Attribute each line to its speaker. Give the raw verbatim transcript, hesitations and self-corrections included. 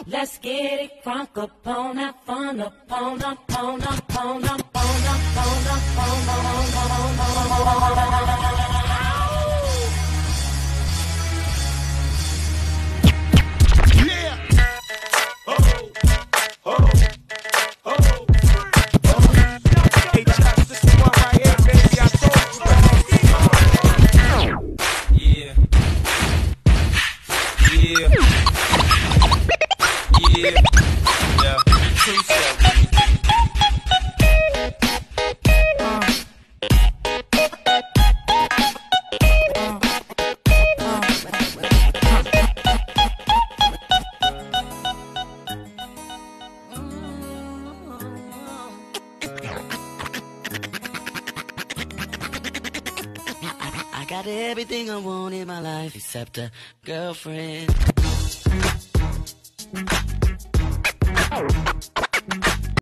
Speaker 1: Let's get it crunk up on that fun up on up on up on up on up on up on up.
Speaker 2: Yeah. Oh, oh, oh. Hey, Chuck, this is one right here, baby. I told you. Yeah. Yeah. Yeah. Yeah. True self.
Speaker 3: I got everything I want in my life except a girlfriend.